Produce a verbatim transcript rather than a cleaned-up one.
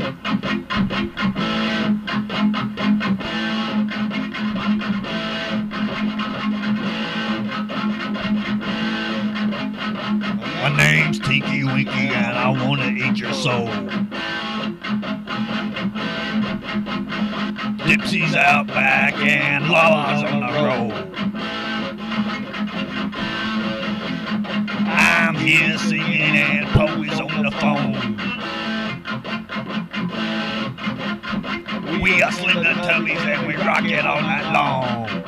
My name's Tinky Winky and I wanna eat your soul. Dipsy's out back and Lala's on the road. I'm here singing and Poe's on the phone. We are Slim the Tubbies and we rock it all night long.